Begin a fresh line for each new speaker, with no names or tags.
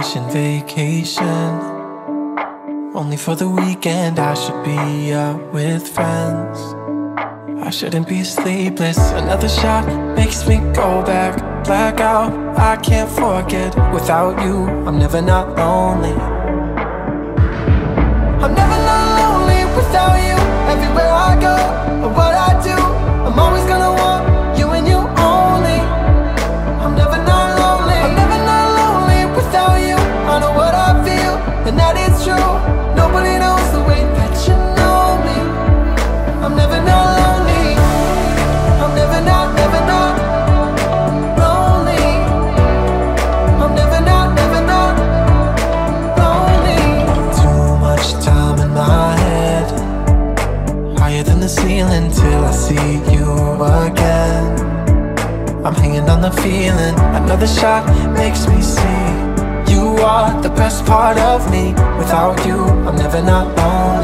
vacation, vacation. Only for the weekend I should be out with friends. I shouldn't be sleepless. Another shot makes me go back, black out. I can't forget. Without you, I'm never not lonely. I'm never not lonely without you. Everywhere I go, or what I do, I'm always gonna want you and you only. I'm never not lonely. I'm never not lonely without you. I know what I feel, and that is true. Nobody knows the way that you know me. I'm never not lonely. I'm never not lonely. I'm never not lonely. Too much time in my head, higher than the ceiling till I see you again. I'm hanging on the feeling. Another shot makes me see you are the best part of me. Without you, I'm never not lonely.